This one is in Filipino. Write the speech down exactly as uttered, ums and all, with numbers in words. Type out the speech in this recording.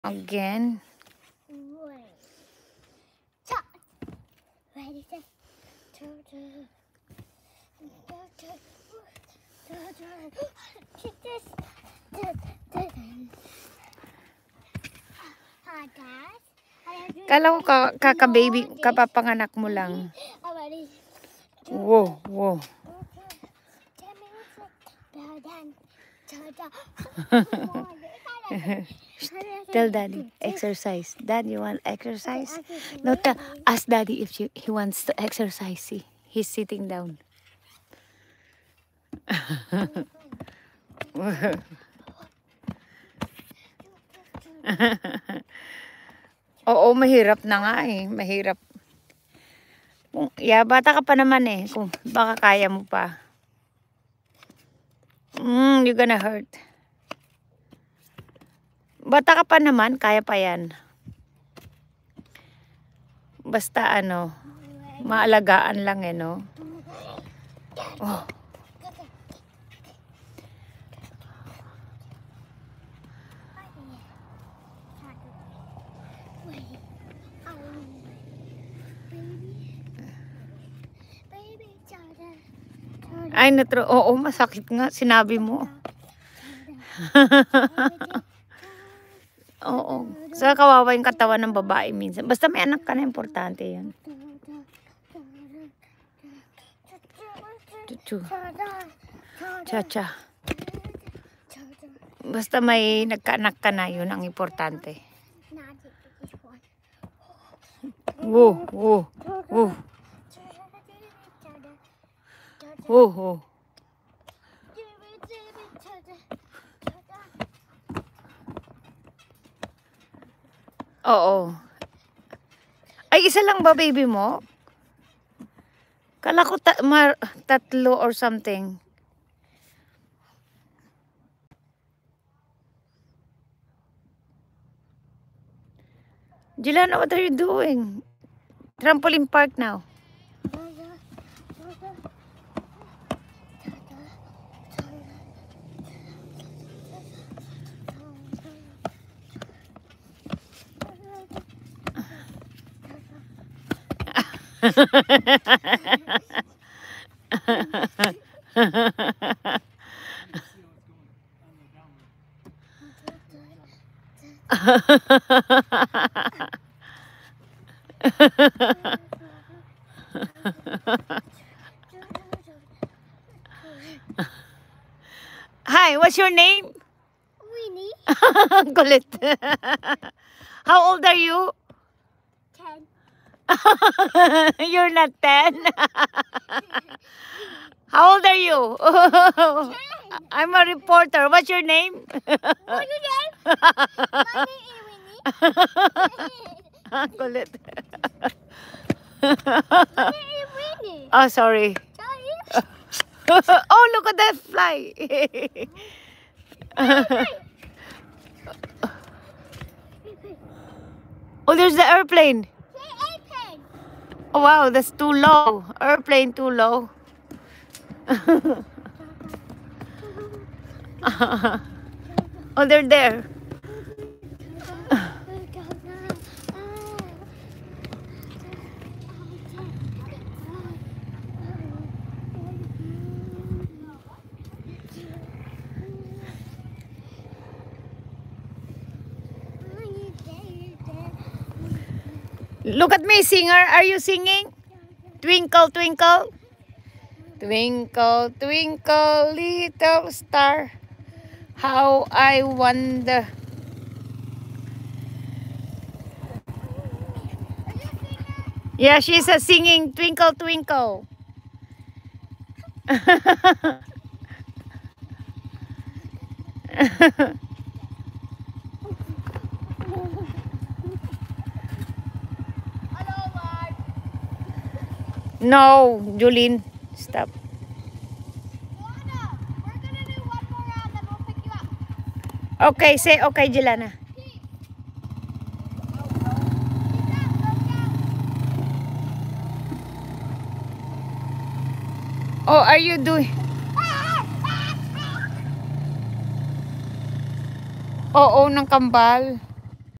Again. Kala ko ka, kaka-baby, kapapanganak mo lang. Wow, wow. Tell daddy, exercise. Dad, you want exercise? No, tell, ask daddy if she, he wants to exercise. See, he's sitting down. Oo, mahirap na nga eh. Mahirap. Kung, yeah, bata ka pa naman eh. Kung baka kaya mo pa. Mm, you're gonna hurt. Bata ka pa naman, kaya pa yan. Basta ano, maalagaan lang eh, no? Oh. Ay, natro. Oo, masakit nga. Sinabi mo. Oo. Sa kawawa yung katawan ng babae minsan. Basta may anak ka na, importante yan. Chuchu. Cha-cha. Basta may nagkaanak ka na, yun ang importante. Wow, wow, wow. Wow, wow. Oo. Ay, isa lang ba baby mo? Kala ko ta mar tatlo or something. Jelana, what are you doing? Trampoline park now. Hi, what's your name? Winnie. Kulit. How old are you? Ten. You're not ten. How old are you? Ten. I'm a reporter. What's your name? What's your name? My name is Winnie. Kulit. My name is Winnie. Oh, sorry. Sorry. Oh, look at that fly. Oh, there's the airplane. Airplane. Oh, wow, that's too low. Airplane too low. Oh, they're there. Look at me, singer. Are you singing? Twinkle, twinkle. Twinkle, twinkle, little star. How I wonder. Yeah, she's a singing Twinkle, twinkle. No, Julene, stop. Jelana, we're gonna do one more round, then we'll pick you up. Okay, say okay, Jelana. Oh, are you doing? Oo, ng kambal.